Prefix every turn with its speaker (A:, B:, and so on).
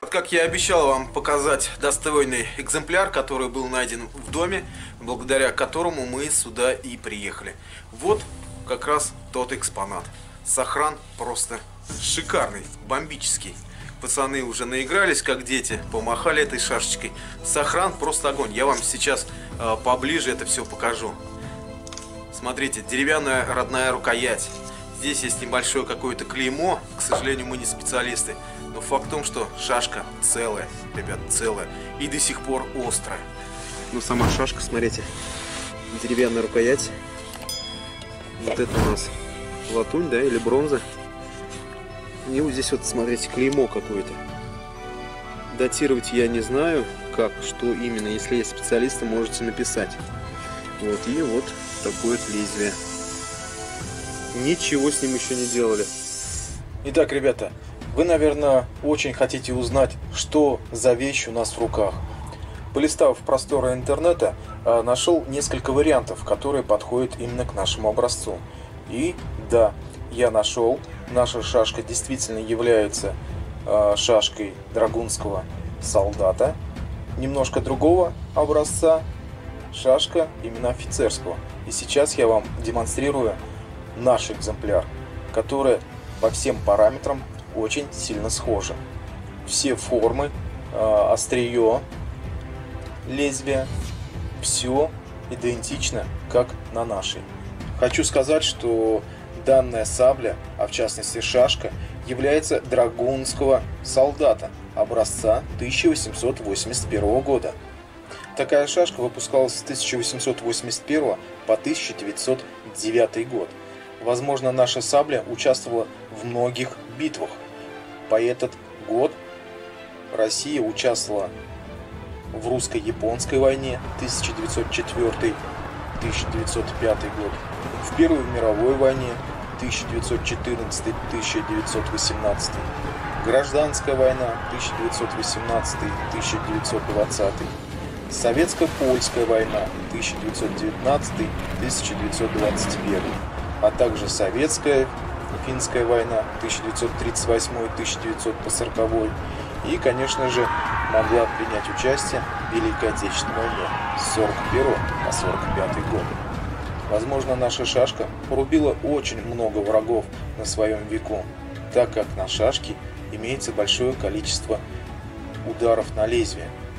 A: ребят, как я обещал вам показать достойный экземпляр, который был найден в доме, благодаря которому мы сюда и приехали. Вот как раз тот экспонат. Сохран просто шикарный, бомбический. Пацаны уже наигрались, как дети, помахали этой шашечкой. Сохран просто огонь. Я вам сейчас поближе это все покажу. Смотрите, деревянная родная рукоять. Здесь есть небольшое какое-то клеймо. К сожалению, мы не специалисты. Но факт в том, что шашка целая, ребят, целая. И до сих пор острая. Ну, сама шашка, смотрите. Деревянная рукоять. Вот это у нас латунь, да, или бронза. И вот здесь вот, смотрите, клеймо какое-то. Датировать я не знаю, как, что именно. Если есть специалисты, можете написать. Вот, и вот такое вот лезвие. Ничего с ним еще не делали.
B: Итак, ребята, вы, наверное, очень хотите узнать, что за вещь у нас в руках. Полистав просторы интернета, нашел несколько вариантов, которые подходят именно к нашему образцу. И да, я нашел. Наша шашка действительно является шашкой драгунского солдата. Немножко другого образца шашка именно офицерского. И сейчас я вам демонстрирую наш экземпляр, который по всем параметрам очень сильно схожи. Все формы, острие, лезвие, все идентично, как на нашей. Хочу сказать, что данная сабля, а в частности шашка, является драгунского солдата образца 1881 года. Такая шашка выпускалась с 1881 по 1909 год. Возможно, наша сабля участвовала в многих битвах. По этот год Россия участвовала в русско-японской войне 1904-1905 год, в Первой мировой войне 1914-1918, Гражданская война 1918-1920, Советско-польская война 1919-1921, а также Советская финская война 1938-1940 и, конечно же, могла принять участие в Великой Отечественной войне с 41 по 45 год. Возможно, наша шашка порубила очень много врагов на своем веку, так как на шашке имеется большое количество ударов на лезвие.